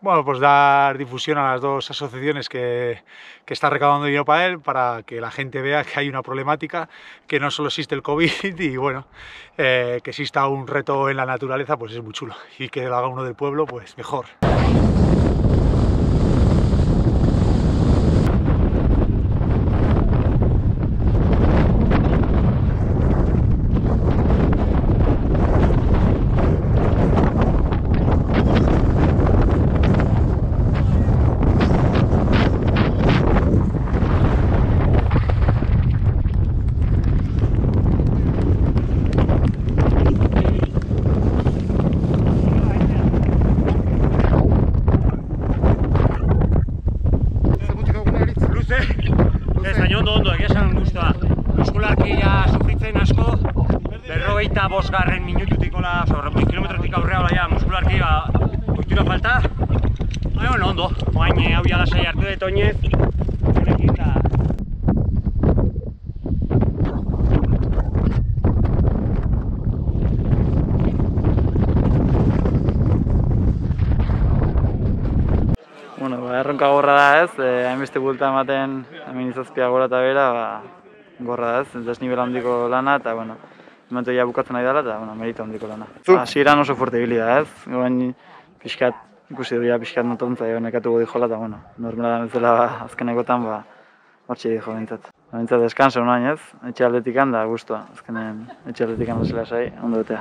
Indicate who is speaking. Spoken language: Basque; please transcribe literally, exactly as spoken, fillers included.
Speaker 1: Bueno, pues dar difusión a las dos asociaciones que, que están recaudando dinero para él, para que la gente vea que hay una problemática, que no solo existe el COVID y bueno, eh, que exista un reto en la naturaleza, pues es muy chulo. Y que lo haga uno del pueblo, pues mejor.
Speaker 2: Berrogeita bosgarren minututik ola, kilometrotik aurrea ola ja, muskularki ba, kultura falta. Baina, bueno, ondo, oain hau ja lasai hartu dut oinez. Zurekin da.
Speaker 3: Bueno, ba, erronka gorra da ez, eh, hainbeste bulta ematen hemen izazpia gora eta bera, ba, gorra da ez, desnibel handiko lana eta, bueno, momentu ja bukatzen nahi dela eta, bueno, merito handiko lana. Hasieran oso fuerte ibili da ez, goen pixkat, ikusi du ja pixkat notontza jo nekatuko dijola eta, bueno, normala da bezala ba, azkenekotan, ba, hortxe dijo bintzat. Bintzat deskanso noain ez, etxe aldetikan da guztua, azkenen etxe aldetikan duzela sai, ondo betea.